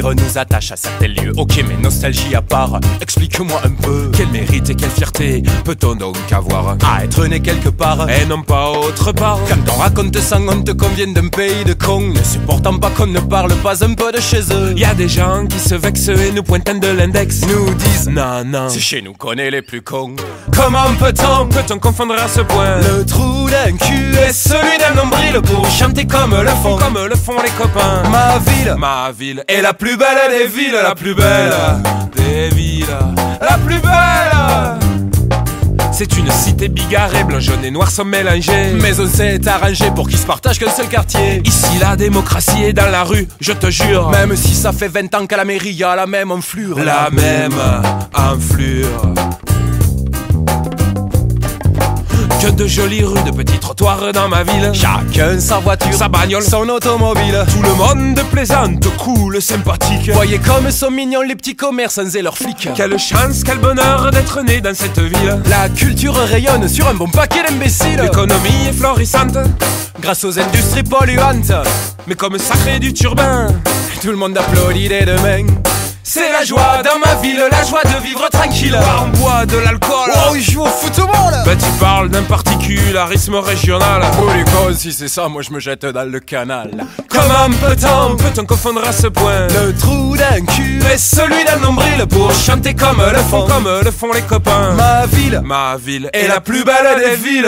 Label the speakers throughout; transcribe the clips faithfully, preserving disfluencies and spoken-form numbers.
Speaker 1: souvenirs nous attachent à certains lieux. Ok, mais nostalgie à part, explique-moi un peu. Quel mérite et quelle fierté peut-on donc avoir à être né quelque part et non pas autre part? Quand on raconte sans honte qu'on vient d'un pays de cons, ne supportant pas qu'on ne parle pas un peu de chez eux. Y a des gens qui se vexent et nous pointent de l'index, nous disent non, non, c'est chez nous qu'on est les plus cons. Comment peut-on, peut-on confondre à ce point le trou d'un cul et celui d'un nombril pour chanter comme le font, comme le font les copains? Ma ville, ma ville est la plus belle des villes, la plus belle des villes, la plus belle. C'est une cité bigarrée, blanc, jaune et noir sont mélangés. Mais on s'est arrangé pour qu'ils se partagent qu'un seul quartier. Ici la démocratie est dans la rue, je te jure. Même si ça fait vingt ans qu'à la mairie y a la même enflure. La même enflure. Que de jolies rues, de petits trottoirs dans ma ville. Chacun sa voiture, sa bagnole, son automobile. Tout le monde plaisante, cool, sympathique. Voyez comme sont mignons les petits commerçants et leurs flics. Quelle chance, quel bonheur d'être né dans cette ville. La culture rayonne sur un bon paquet d'imbéciles. L'économie est florissante grâce aux industries polluantes. Mais comme ça crée du turbin, tout le monde applaudit dès demain. C'est la joie dans ma ville, la joie de vivre tranquille. On boit de l'alcool. Oh, il joue au football. Bah tu parles d'un particularisme régional. Oh les cons, si c'est ça, moi je me jette dans le canal. Comment peut-on, peut-on confondre à ce point le trou d'un cul et celui d'un nombril pour chanter comme le font, comme le font les copains? Ma ville, ma ville est la plus belle des villes.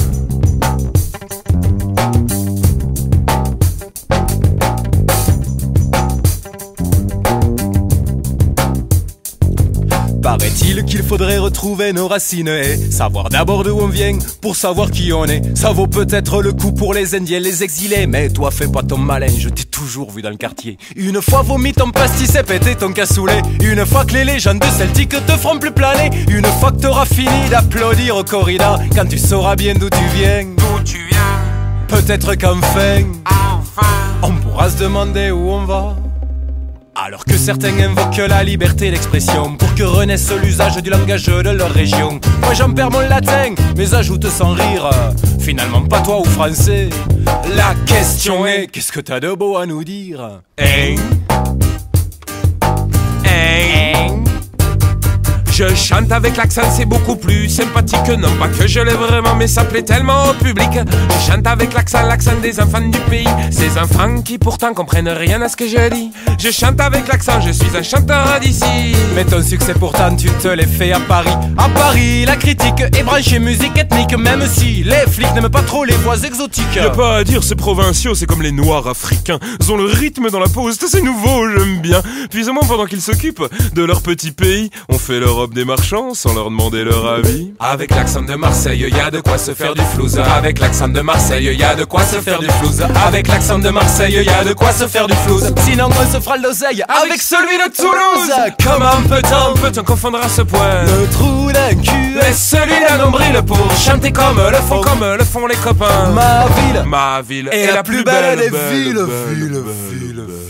Speaker 1: Paraît-il qu'il faudrait retrouver nos racines et savoir d'abord d'où on vient pour savoir qui on est. Ça vaut peut-être le coup pour les Indiens, les exilés, mais toi fais pas ton malin, je t'ai toujours vu dans le quartier. Une fois vomi ton pastis et pété ton cassoulet. Une fois que les légendes celtiques te feront plus planer. Une fois que t'auras fini d'applaudir au corrida. Quand tu sauras bien d'où tu viens, d'où tu viens, peut-être qu'enfin, enfin, on pourra se demander où on va. Alors que certains invoquent la liberté d'expression pour que renaisse l'usage du langage de leur région. Moi j'en perds mon latin, mais ajoute sans rire, finalement pas toi ou français. La question est, qu'est-ce que t'as de beau à nous dire? Hein? Hein? Je chante avec l'accent, c'est beaucoup plus sympathique. Non pas que je l'ai vraiment, mais ça plaît tellement au public. Je chante avec l'accent, l'accent des enfants du pays. Ces enfants qui pourtant comprennent rien à ce que je dis. Je chante avec l'accent, je suis un chanteur d'ici. Mais ton succès pourtant tu te l'es fait à Paris. À Paris, la critique est branchée musique ethnique. Même si les flics n'aiment pas trop les voix exotiques.
Speaker 2: Y'a pas à dire, ces provinciaux, c'est comme les noirs africains. Ils ont le rythme dans la pause, c'est nouveau, j'aime bien. Puis au moins pendant qu'ils s'occupent de leur petit pays, on fait l'Europe des marchands sans leur demander leur avis.
Speaker 1: Avec l'accent de Marseille, y a de quoi se faire du flouze. Avec l'accent de Marseille, y a de quoi se faire du flouze. Avec l'accent de Marseille, y a de quoi se faire du flouze. Sinon on se fera l'oseille avec celui de Toulouse. Comment peut-on,
Speaker 2: peut-on confondre à ce point
Speaker 1: le trou d'un cul et celui d'un nombril pour chanter comme le font,
Speaker 2: comme le font les copains?
Speaker 1: Ma ville,
Speaker 2: ma ville
Speaker 1: est la plus belle des villes, ville, ville.